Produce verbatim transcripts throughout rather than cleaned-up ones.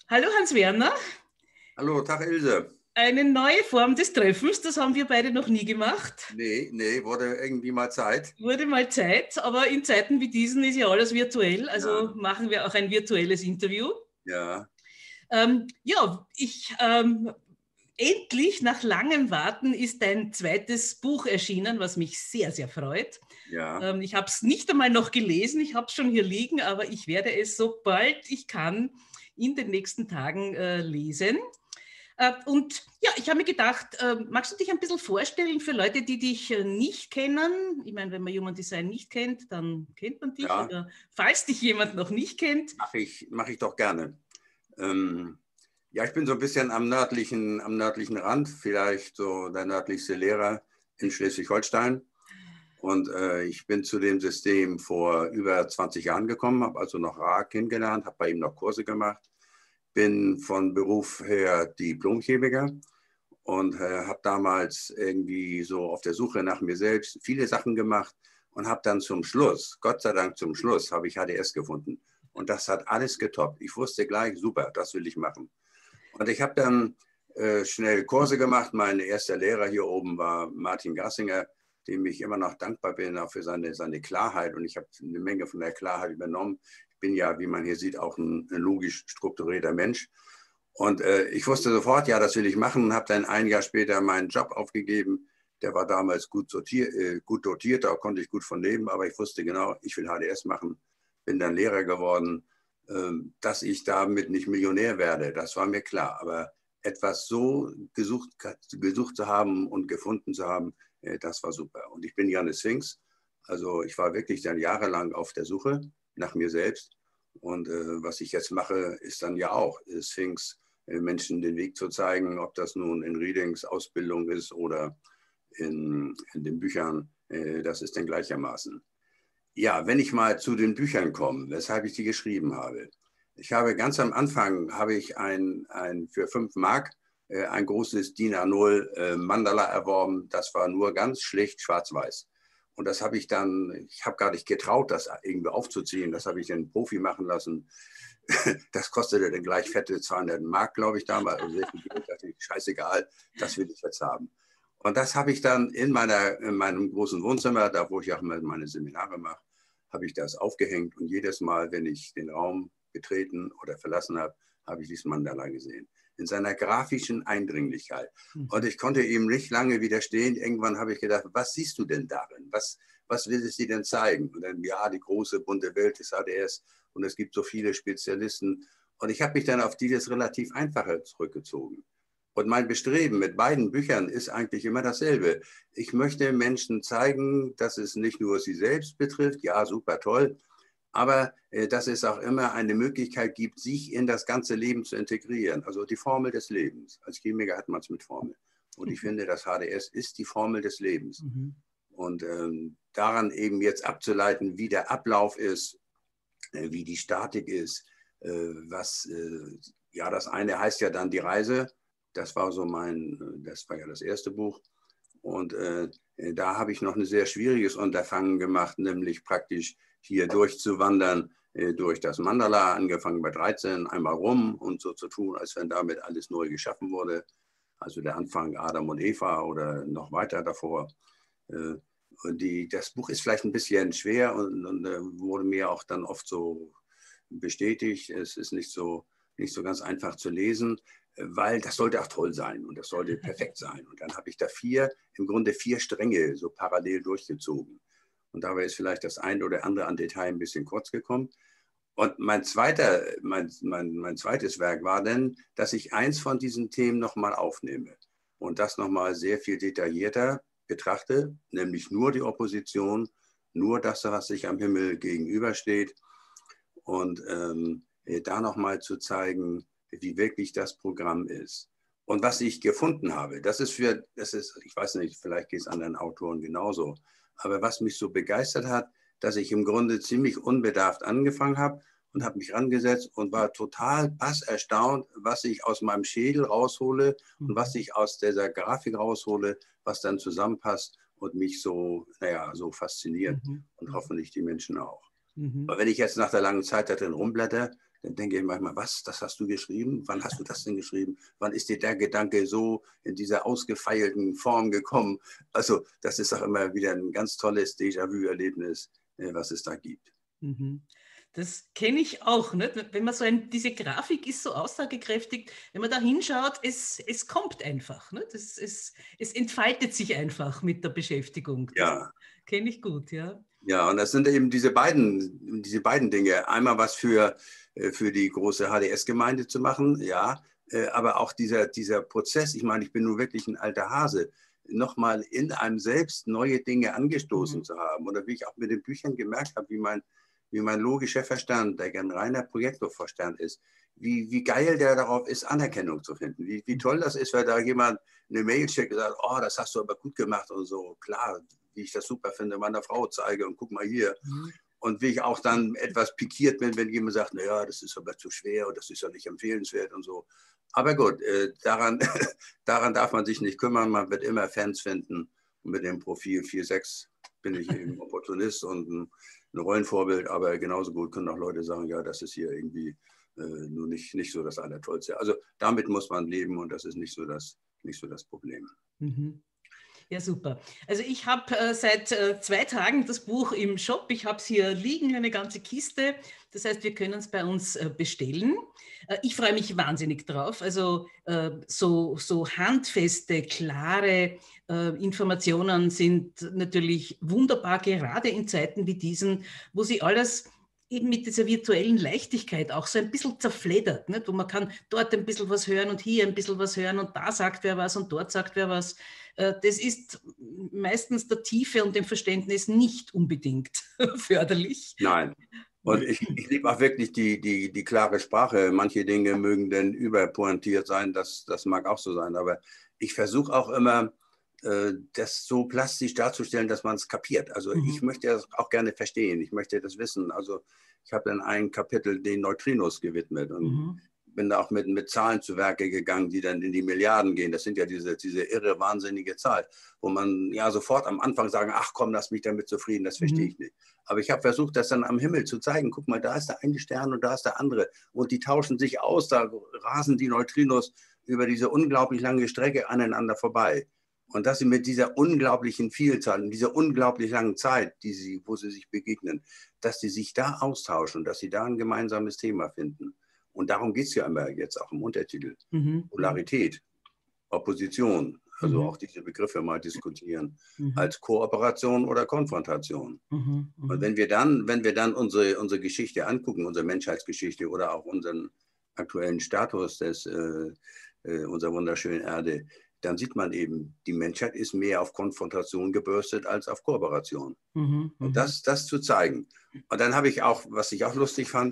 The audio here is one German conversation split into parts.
Hallo Hans-Werner, Hallo, Tag Ilse. eine neue Form des Treffens, das haben wir beide noch nie gemacht. Nee, nee, wurde irgendwie mal Zeit. Wurde mal Zeit, aber in Zeiten wie diesen ist ja alles virtuell, also Ja, machen wir auch ein virtuelles Interview. ja, Ähm, ja, ich ähm, endlich nach langem Warten ist dein zweites Buch erschienen, was mich sehr, sehr freut. ja. Ähm, ich habe es nicht einmal noch gelesen, ich habe es schon hier liegen, aber ich werde es, sobald ich kann, in den nächsten Tagen äh, lesen. Äh, und ja, ich habe mir gedacht, äh, magst du dich ein bisschen vorstellen für Leute, die dich äh, nicht kennen? Ich meine, wenn man Human Design nicht kennt, dann kennt man dich. Ja, Oder falls dich jemand noch nicht kennt. mache ich, mach ich doch gerne. Ähm, ja, ich bin so ein bisschen am nördlichen, am nördlichen Rand, vielleicht so der nördlichste Lehrer in Schleswig-Holstein. Und äh, ich bin zu dem System vor über zwanzig Jahren gekommen, habe also noch Ra kennengelernt, habe bei ihm noch Kurse gemacht, bin von Beruf her Diplomchemiker und äh, habe damals irgendwie so auf der Suche nach mir selbst viele Sachen gemacht und habe dann zum Schluss, Gott sei Dank zum Schluss, habe ich H D S gefunden. Und das hat alles getoppt. Ich wusste gleich, super, das will ich machen. Und ich habe dann äh, schnell Kurse gemacht. Mein erster Lehrer hier oben war Martin Gassinger, dem ich immer noch dankbar bin, auch für seine, seine Klarheit. Und ich habe eine Menge von der Klarheit übernommen. Ich bin ja, wie man hier sieht, auch ein, ein logisch strukturierter Mensch. Und äh, ich wusste sofort, ja, das will ich machen, und habe dann ein Jahr später meinen Job aufgegeben. Der war damals gut, sortiert, äh, gut dotiert, da konnte ich gut von leben, aber ich wusste genau, ich will H D S machen, bin dann Lehrer geworden. äh, Dass ich damit nicht Millionär werde, das war mir klar. Aber etwas so gesucht, gesucht zu haben und gefunden zu haben, äh, das war super. Und ich bin ja eine Sphinx. Also ich war wirklich dann jahrelang auf der Suche nach mir selbst. Und äh, was ich jetzt mache, ist dann ja auch Sphinx, äh, Menschen den Weg zu zeigen, ob das nun in Readings, Ausbildung ist oder in, in den Büchern, äh, das ist dann gleichermaßen. Ja, wenn ich mal zu den Büchern komme, weshalb ich die geschrieben habe. Ich habe ganz am Anfang habe ich ein, ein für fünf Mark äh, ein großes DIN A null äh, Mandala erworben. Das war nur ganz schlicht schwarz-weiß. Und das habe ich dann, ich habe gar nicht getraut, das irgendwie aufzuziehen. Das habe ich den Profi machen lassen. Das kostete dann gleich fette zweihundert Mark, glaube ich, damals. Also sehr viel Geld. Da dachte ich, scheißegal, das will ich jetzt haben. Und das habe ich dann in, meiner, in meinem großen Wohnzimmer, da wo ich auch meine Seminare mache, habe ich das aufgehängt. Und jedes Mal, wenn ich den Raum betreten oder verlassen habe, habe ich dieses Mandala gesehen. In seiner grafischen Eindringlichkeit. Und ich konnte ihm nicht lange widerstehen. Irgendwann habe ich gedacht, was siehst du denn darin? Was, was will es dir denn zeigen? Und dann, ja, die große bunte Welt des H D S und es gibt so viele Spezialisten. Und ich habe mich dann auf dieses relativ Einfache zurückgezogen. Und mein Bestreben mit beiden Büchern ist eigentlich immer dasselbe. Ich möchte Menschen zeigen, dass es nicht nur sie selbst betrifft, ja, super toll, aber äh, dass es auch immer eine Möglichkeit gibt, sich in das ganze Leben zu integrieren. Also die Formel des Lebens. Als Chemiker hat man es mit Formel. Und ich finde, das H D S ist die Formel des Lebens. Mhm. Und ähm, daran eben jetzt abzuleiten, wie der Ablauf ist, äh, wie die Statik ist, äh, was, äh, ja, das eine heißt ja dann die Reise. Das war so mein, das war ja das erste Buch. Und äh, da habe ich noch ein sehr schwieriges Unterfangen gemacht, nämlich praktisch hier durchzuwandern äh, durch das Mandala, angefangen bei dreizehn, einmal rum und so zu tun, als wenn damit alles neu geschaffen wurde. Also der Anfang Adam und Eva oder noch weiter davor. Äh, und die, das Buch ist vielleicht ein bisschen schwer und, und äh, wurde mir auch dann oft so bestätigt. Es ist nicht so, nicht so ganz einfach zu lesen, weil das sollte auch toll sein und das sollte perfekt sein. Und dann habe ich da vier, im Grunde vier Stränge so parallel durchgezogen. Und dabei ist vielleicht das ein oder andere an Detail ein bisschen kurz gekommen. Und mein, zweiter, mein, mein, mein zweites Werk war dann, dass ich eins von diesen Themen nochmal aufnehme und das nochmal sehr viel detaillierter betrachte, nämlich nur die Opposition, nur das, was sich am Himmel gegenübersteht und ähm, da nochmal zu zeigen, wie wirklich das Programm ist. Und was ich gefunden habe, das ist für, das ist, ich weiß nicht, vielleicht geht es anderen Autoren genauso, aber was mich so begeistert hat, dass ich im Grunde ziemlich unbedarft angefangen habe und habe mich rangesetzt und war total bass erstaunt, was ich aus meinem Schädel raushole und was ich aus dieser Grafik raushole, was dann zusammenpasst und mich so, naja, so fasziniert Mhm. und hoffentlich die Menschen auch. Mhm. Aber wenn ich jetzt nach der langen Zeit da drin rumblätter, dann denke ich manchmal, was, das hast du geschrieben? Wann hast du das denn geschrieben? Wann ist dir der Gedanke so in dieser ausgefeilten Form gekommen? Also das ist auch immer wieder ein ganz tolles Déjà-vu-Erlebnis, was es da gibt. Mhm. Das kenne ich auch, nicht? Wenn man so ein, diese Grafik ist so aussagekräftig, wenn man da hinschaut, es, es kommt einfach. Nicht? Es, es, es entfaltet sich einfach mit der Beschäftigung. Das Ja. kenne ich gut, ja. Ja, und das sind eben diese beiden, diese beiden Dinge. Einmal was für, für die große H D S-Gemeinde zu machen, ja, aber auch dieser, dieser Prozess, ich meine, ich bin nun wirklich ein alter Hase, nochmal in einem selbst neue Dinge angestoßen mhm. zu haben. Oder wie ich auch mit den Büchern gemerkt habe, wie mein, wie mein logischer Verstand, der ein reiner Projektorverstand ist, wie, wie geil der darauf ist, Anerkennung zu finden. Wie, wie toll das ist, weil da jemand eine Mail schickt und sagt, oh, das hast du aber gut gemacht und so. Klar, wie ich das super finde, meiner Frau zeige und guck mal hier. Mhm. Und wie ich auch dann etwas pikiert bin, wenn jemand sagt, naja, das ist aber zu schwer und das ist ja nicht empfehlenswert und so. Aber gut, äh, daran, daran darf man sich nicht kümmern. Man wird immer Fans finden. Und mit dem Profil vier sechs bin ich eben Opportunist und ein, ein Rollenvorbild. Aber genauso gut können auch Leute sagen, ja, das ist hier irgendwie äh, nur nicht, nicht so das Allertollste. Also damit muss man leben und das ist nicht so das, nicht so das Problem. Mhm. Ja, super. Also ich habe äh, seit äh, zwei Tagen das Buch im Shop. Ich habe es hier liegen, eine ganze Kiste. Das heißt, wir können es bei uns äh, bestellen. Äh, ich freue mich wahnsinnig drauf. Also äh, so, so handfeste, klare äh, Informationen sind natürlich wunderbar, gerade in Zeiten wie diesen, wo sie alles eben mit dieser virtuellen Leichtigkeit auch so ein bisschen zerfleddert, nicht? Wo man kann dort ein bisschen was hören und hier ein bisschen was hören und da sagt wer was und dort sagt wer was. Das ist meistens der Tiefe und dem Verständnis nicht unbedingt förderlich. Nein. Und ich, ich liebe auch wirklich die, die, die klare Sprache. Manche Dinge mögen denn überpointiert sein, das, das mag auch so sein. Aber ich versuche auch immer, das so plastisch darzustellen, dass man es kapiert. Also mhm. ich möchte das auch gerne verstehen. Ich möchte das wissen. Also ich habe dann ein Kapitel den Neutrinos gewidmet und mhm. bin da auch mit, mit Zahlen zu Werke gegangen, die dann in die Milliarden gehen. Das sind ja diese, diese irre, wahnsinnige Zahl, wo man ja sofort am Anfang sagen, ach komm, lass mich damit zufrieden, das verstehe mhm. ich nicht. Aber ich habe versucht, das dann am Himmel zu zeigen. Guck mal, da ist der eine Stern und da ist der andere. Und die tauschen sich aus, da rasen die Neutrinos über diese unglaublich lange Strecke aneinander vorbei. Und dass sie mit dieser unglaublichen Vielzahl, in dieser unglaublich langen Zeit, die sie, wo sie sich begegnen, dass sie sich da austauschen, dass sie da ein gemeinsames Thema finden. Und darum geht es ja immer jetzt auch im Untertitel. Mhm. Polarität, Opposition, also mhm. auch diese Begriffe mal diskutieren, mhm. als Kooperation oder Konfrontation. Mhm. Mhm. Und wenn wir dann, wenn wir dann unsere, unsere Geschichte angucken, unsere Menschheitsgeschichte oder auch unseren aktuellen Status des, äh, äh, unserer wunderschönen Erde, dann sieht man eben, die Menschheit ist mehr auf Konfrontation gebürstet als auf Kooperation. Mhm, und das, das zu zeigen. Und dann habe ich auch, was ich auch lustig fand,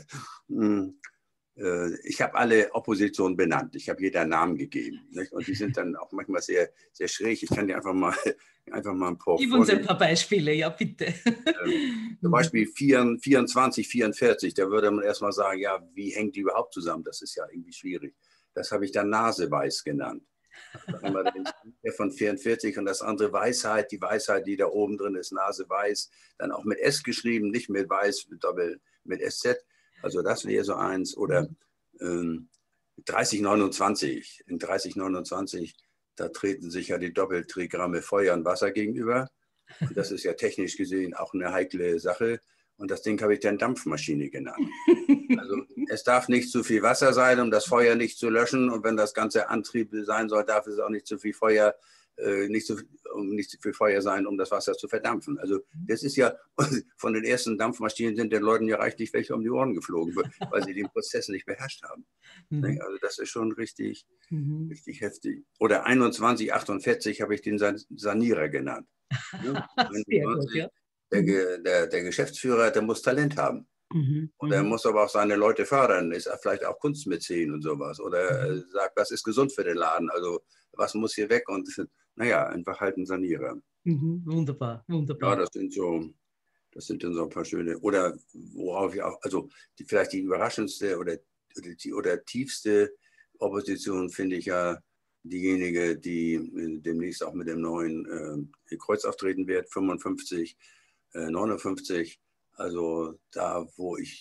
ich habe alle Oppositionen benannt. Ich habe jeder einen Namen gegeben. Nicht? Und die sind dann auch manchmal sehr, sehr schräg. Ich kann dir einfach mal, einfach mal ein paar Gib uns ein paar Beispiele, ja bitte. Ähm, zum Beispiel vierundzwanzig, vierundvierzig, da würde man erstmal sagen, ja, wie hängt die überhaupt zusammen? Das ist ja irgendwie schwierig. Das habe ich dann Naseweiß genannt. Also einmal der von vierundvierzig und das andere Weisheit. Die Weisheit, die da oben drin ist, Nase weiß, dann auch mit S geschrieben, nicht mit Weiß, mit Doppel, mit S Z. Also das wäre so eins. Oder ähm, dreißig neunundzwanzig. In dreißig neunundzwanzig, da treten sich ja die Doppeltrigramme Feuer und Wasser gegenüber. Und das ist ja technisch gesehen auch eine heikle Sache. Und das Ding habe ich dann Dampfmaschine genannt. Also es darf nicht zu viel Wasser sein, um das Feuer nicht zu löschen. Und wenn das ganze Antrieb sein soll, darf es auch nicht zu viel Feuer, äh, nicht, zu, um nicht zu viel Feuer sein, um das Wasser zu verdampfen. Also das ist ja, von den ersten Dampfmaschinen sind den Leuten ja reichlich welche um die Ohren geflogen, weil sie den Prozess nicht beherrscht haben. Mhm. Also das ist schon richtig, mhm. richtig heftig. Oder einundzwanzig achtundvierzig habe ich den Sanierer genannt. Ja, sehr gut, ja. Der, der, der Geschäftsführer, der muss Talent haben. Mhm. Und er muss aber auch seine Leute fördern, ist vielleicht auch Kunstmäzen und sowas. Oder mhm. sagt, was ist gesund für den Laden, also was muss hier weg? Und naja, einfach halt ein Sanierer. Mhm. Wunderbar, wunderbar. Ja, das sind so, das sind dann so ein paar schöne, oder worauf ich auch, also die, vielleicht die überraschendste oder, oder, die, oder tiefste Opposition finde ich ja diejenige, die demnächst auch mit dem neuen äh, Kreuz auftreten wird, fünfundfünfzig, äh, neunundfünfzig. Also da, wo ich,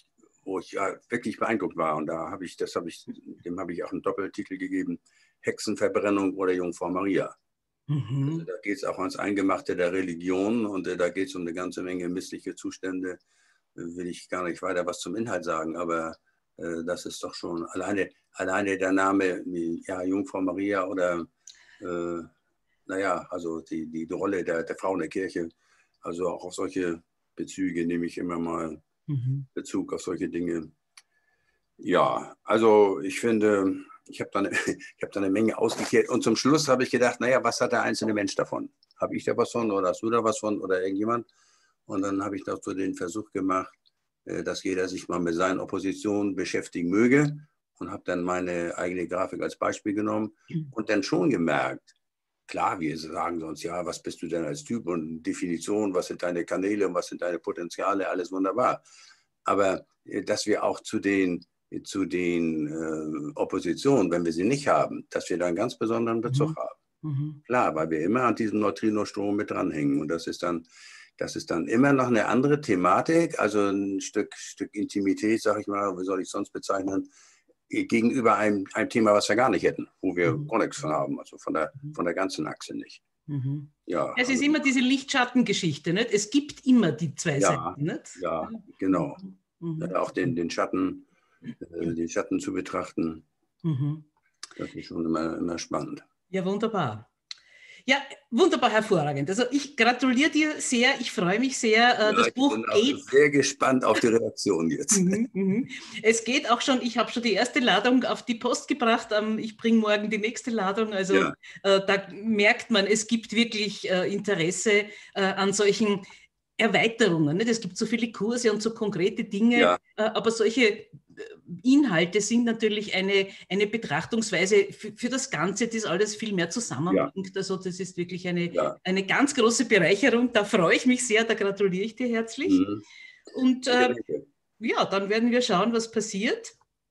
wo ich ja wirklich beeindruckt war. Und da habe ich, das habe ich, dem habe ich auch einen Doppeltitel gegeben: Hexenverbrennung oder Jungfrau Maria. Mhm. Also da geht es auch ans Eingemachte der Religion und äh, da geht es um eine ganze Menge missliche Zustände. Äh, will ich gar nicht weiter was zum Inhalt sagen, aber äh, das ist doch schon alleine, alleine der Name, ja, Jungfrau Maria oder, äh, naja, also die, die, die Rolle der, der Frau in der Kirche. Also auch auf solche Bezüge nehme ich immer mal Mhm. Bezug auf solche Dinge. Ja, also ich finde, ich habe da, eine, hab da eine Menge ausgekehrt. Und zum Schluss habe ich gedacht, naja, was hat der einzelne Mensch davon? Habe ich da was von oder hast du da was von oder irgendjemand? Und dann habe ich dazu den Versuch gemacht, dass jeder sich mal mit seinen Oppositionen beschäftigen möge und habe dann meine eigene Grafik als Beispiel genommen und dann schon gemerkt, klar, wir sagen sonst, ja, was bist du denn als Typ und Definition, was sind deine Kanäle und was sind deine Potenziale, alles wunderbar. Aber dass wir auch zu den zu den äh, Oppositionen, wenn wir sie nicht haben, dass wir da einen ganz besonderen Bezug Mhm. haben. Mhm. Klar, weil wir immer an diesem Neutrinostrom mit dranhängen. Und das ist dann, das ist dann immer noch eine andere Thematik, also ein Stück, Stück Intimität, sag ich mal, wie soll ich es sonst bezeichnen, gegenüber einem, einem Thema, was wir gar nicht hätten, wo wir Mhm. gar nichts von haben, also von der, Mhm. von der ganzen Achse nicht. Mhm. Ja, Es ist also, immer diese Lichtschattengeschichte, nicht? Es gibt immer die zwei ja, Seiten, nicht? ja, Mhm. genau. Mhm. Ja, auch den, den Schatten, äh, den Schatten zu betrachten, Mhm. das ist schon immer, immer spannend. Ja, wunderbar. Ja, wunderbar, hervorragend. Also ich gratuliere dir sehr, ich freue mich sehr. Ja, Das ich Buch bin auch geht. sehr gespannt auf die Reaktion jetzt. Mhm, mhm. Es geht auch schon, ich habe schon die erste Ladung auf die Post gebracht. Ich bringe morgen die nächste Ladung. Also Ja, äh, da merkt man, es gibt wirklich äh, Interesse äh, an solchen Erweiterungen. Nicht? Es gibt so viele Kurse und so konkrete Dinge, ja, äh, aber solche äh, Inhalte sind natürlich eine, eine Betrachtungsweise für, für das Ganze, das alles viel mehr ja, zusammenbringt. Also das ist wirklich eine, ja. eine ganz große Bereicherung. Da freue ich mich sehr, da gratuliere ich dir herzlich. Mhm. Und Danke, äh, danke. ja, dann werden wir schauen, was passiert.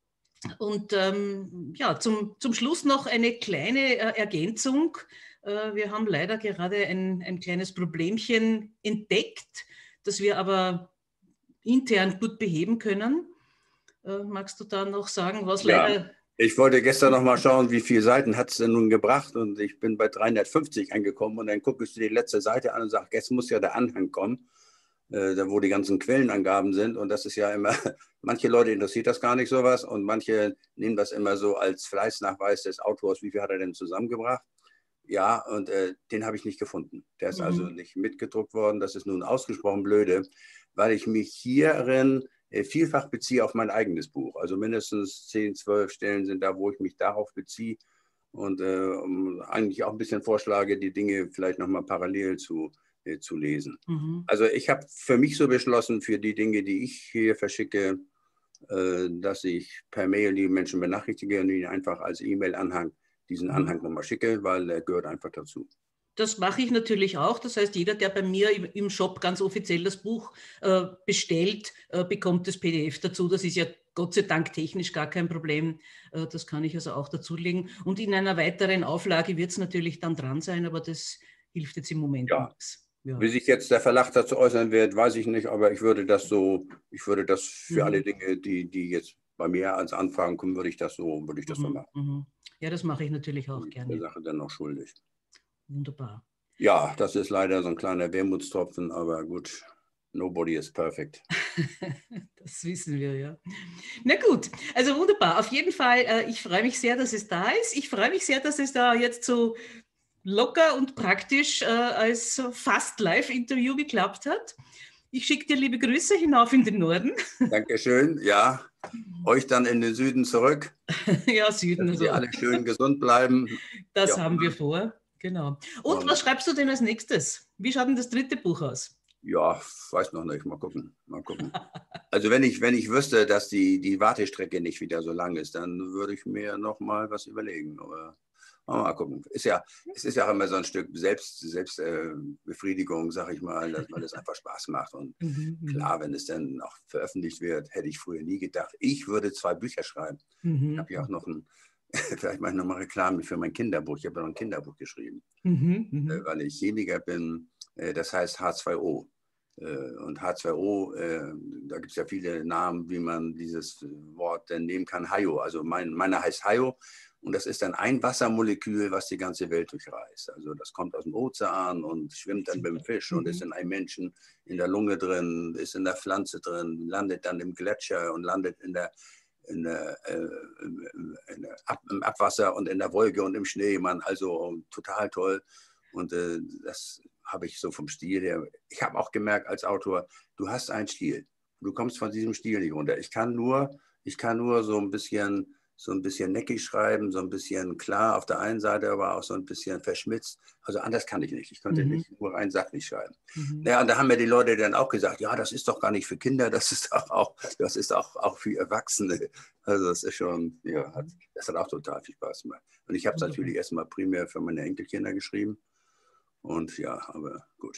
Und ähm, ja, zum, zum Schluss noch eine kleine äh, Ergänzung. Äh, wir haben leider gerade ein, ein kleines Problemchen entdeckt, das wir aber intern gut beheben können. Äh, magst du da noch sagen, was Ja, leider... ich wollte gestern noch mal schauen, wie viele Seiten hat es denn nun gebracht und ich bin bei dreihundertfünfzig angekommen und dann gucke ich dir die letzte Seite an und sage, jetzt muss ja der Anhang kommen, äh, da wo die ganzen Quellenangaben sind und das ist ja immer, manche Leute interessiert das gar nicht sowas und manche nehmen das immer so als Fleißnachweis des Autors, wie viel hat er denn zusammengebracht? Ja, und äh, den habe ich nicht gefunden. Der ist also Mhm. nicht mitgedruckt worden. Das ist nun ausgesprochen blöde, weil ich mich hierin äh, vielfach beziehe auf mein eigenes Buch. Also mindestens zehn, zwölf Stellen sind da, wo ich mich darauf beziehe und äh, eigentlich auch ein bisschen vorschlage, die Dinge vielleicht nochmal parallel zu, äh, zu lesen. Mhm. Also ich habe für mich so beschlossen, für die Dinge, die ich hier verschicke, äh, dass ich per Mail die Menschen benachrichtige und ihnen einfach als E-Mail-Anhang diesen Mhm. Anhang nochmal schicke, weil er gehört einfach dazu. Das mache ich natürlich auch. Das heißt, jeder, der bei mir im, im Shop ganz offiziell das Buch äh, bestellt, äh, bekommt das P D F dazu. Das ist ja Gott sei Dank technisch gar kein Problem. Äh, das kann ich also auch dazulegen. Und in einer weiteren Auflage wird es natürlich dann dran sein, aber das hilft jetzt im Moment Ja, nichts. Ja. wie sich jetzt der Verlag dazu äußern wird, weiß ich nicht, aber ich würde das so, ich würde das für alle Mhm. Dinge, die, die jetzt bei mir als Anfragen kommen, würde ich das so, würde ich das so Mhm. machen. Mhm. Ja, das mache ich natürlich auch Bin ich der gerne. Sache dann noch schuldig. Wunderbar. Ja, das ist leider so ein kleiner Wermutstropfen, aber gut, nobody is perfect. Das wissen wir, ja. Na gut, also wunderbar. Auf jeden Fall, äh, ich freue mich sehr, dass es da ist. Ich freue mich sehr, dass es da jetzt so locker und praktisch äh, als fast Live-Interview geklappt hat. Ich schicke dir liebe Grüße hinauf in den Norden. Dankeschön, ja. Euch dann in den Süden zurück, Ja, Süden, dass Sie also alle schön gesund bleiben. das Ja, haben wir vor. Genau. Und was und schreibst du denn als nächstes? Wie schaut denn das dritte Buch aus? ja, weiß noch nicht. Mal gucken. Mal gucken. Also wenn ich, wenn ich wüsste, dass die, die Wartestrecke nicht wieder so lang ist, dann würde ich mir noch mal was überlegen. Aber mal gucken. Ist ja, es ist ja auch immer so ein Stück Selbst, Selbstbefriedigung, äh, sag ich mal, dass, weil es einfach Spaß macht. Und Mhm, mhm, klar, wenn es dann auch veröffentlicht wird, hätte ich früher nie gedacht, ich würde zwei Bücher schreiben. Ich mhm, habe ja auch noch ein, vielleicht mache ich noch mal Reklame für mein Kinderbuch. Ich habe ja noch ein Kinderbuch geschrieben, mhm, äh, mhm, weil ich Chemiker bin. Äh, das heißt H zwei O. und H zwei O, da gibt es ja viele Namen, wie man dieses Wort denn nehmen kann, Hayo. Also mein, meiner heißt Hayo und das ist dann ein Wassermolekül, was die ganze Welt durchreist. Also das kommt aus dem Ozean und schwimmt dann beim Fisch und ist in einem Menschen in der Lunge drin, ist in der Pflanze drin, landet dann im Gletscher und landet in der, in der, äh, in der Ab, im Abwasser und in der Wolke und im Schneemann. Also total toll. Und äh, das habe ich so vom Stil her. Ich habe auch gemerkt als Autor, du hast einen Stil. Du kommst von diesem Stil nicht runter. Ich kann nur, ich kann nur so ein bisschen, so ein bisschen neckig schreiben, so ein bisschen klar auf der einen Seite, aber auch so ein bisschen verschmitzt. Also anders kann ich nicht. Ich könnte mhm. nicht nur rein sachlich schreiben. Mhm. Ja, und da haben mir die Leute dann auch gesagt, ja, das ist doch gar nicht für Kinder, das ist auch, auch das ist auch, auch für Erwachsene. Also das ist schon, ja, hat, das hat auch total viel Spaß gemacht. Und ich habe es natürlich erstmal primär für meine Enkelkinder geschrieben. Und ja, aber gut.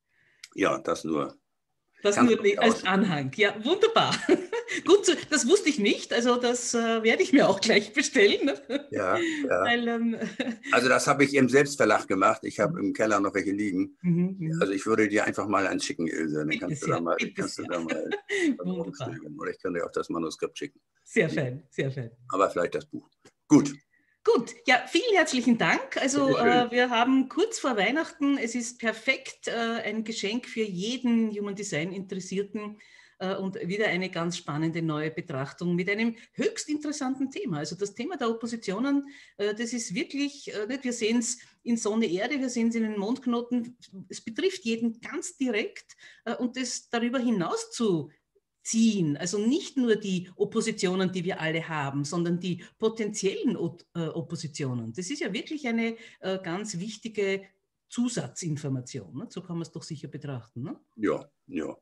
Ja, das nur. Das nur als Anhang. Ja, wunderbar. Gut, das wusste ich nicht. Also das äh, werde ich mir auch gleich bestellen. Ja, ja. Weil, ähm, also das habe ich im Selbstverlag gemacht. Ich habe im Keller noch welche liegen. Mhm, also ich würde dir einfach mal eins schicken, Ilse. Dann bitte kannst sehr, du da mal, bitte kannst sehr. Du da mal Wunderbar. Oder ich kann dir auch das Manuskript schicken. Sehr fein, sehr fein. Aber vielleicht das Buch. Gut. Gut, ja, vielen herzlichen Dank. Also äh, wir haben kurz vor Weihnachten, es ist perfekt, äh, ein Geschenk für jeden Human Design Interessierten äh, und wieder eine ganz spannende neue Betrachtung mit einem höchst interessanten Thema. Also das Thema der Oppositionen, äh, das ist wirklich, äh, wir sehen es in Sonne, Erde, wir sehen es in den Mondknoten, es betrifft jeden ganz direkt äh, und das darüber hinaus zu ziehen, also nicht nur die Oppositionen, die wir alle haben, sondern die potenziellen Oppositionen. Das ist ja wirklich eine äh, ganz wichtige Zusatzinformation. Ne? So kann man es doch sicher betrachten. Ne? Ja, ja.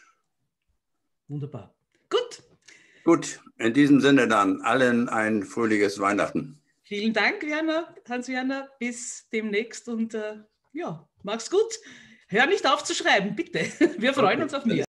Wunderbar. Gut. Gut, in diesem Sinne dann allen ein fröhliches Weihnachten. Vielen Dank, Werner, Hans-Werner. Bis demnächst und äh, ja, mach's gut. Hör nicht auf zu schreiben, bitte. Wir freuen uns auf mehr.